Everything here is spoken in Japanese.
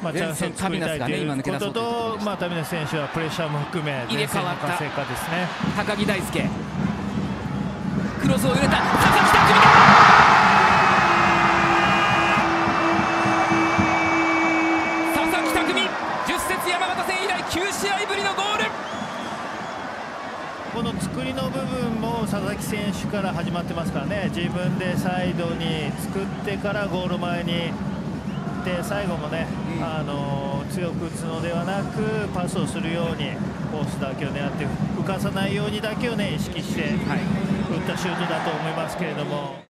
チャンスを作りたいということと、タビナス選手はプレッシャーも含め入れ替わった前線の活性化ですね。 高木大輔、クロスを入れた佐々木匠だ。佐々木匠、10節山形戦以来9試合ぶりのゴール。 この作りの部分も佐々木選手から始まってますからね。自分でサイドに作ってからゴール前にで、最後もね、強く打つのではなくパスをするようにコースだけを狙って浮かさないようにだけをね意識して打ったシュートだと思いますけれども。